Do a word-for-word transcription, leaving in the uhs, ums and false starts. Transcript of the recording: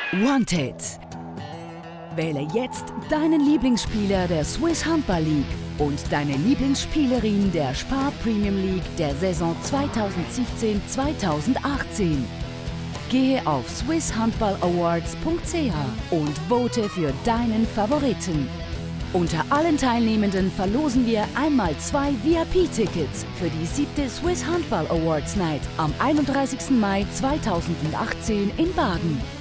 Wanted. Wähle jetzt deinen Lieblingsspieler der Swiss Handball League und deine Lieblingsspielerin der Spar Premium League der Saison zweitausendsiebzehn zweitausendachtzehn. Gehe auf swiss handball awards punkt c h und vote für deinen Favoriten. Unter allen Teilnehmenden verlosen wir einmal zwei V I P-Tickets für die siebte Swiss Handball Awards Night am einunddreißigsten Mai zweitausendachtzehn in Baden.